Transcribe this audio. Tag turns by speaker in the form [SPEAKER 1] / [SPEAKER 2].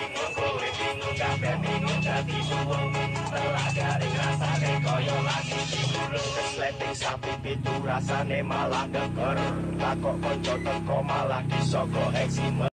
[SPEAKER 1] bingung kowe bingung kabeh bingung dadi suwung telah garing rasane kaya lagi digulung kesleting sapi pitu rasane malah geger takok kanca teko malah disogok eksime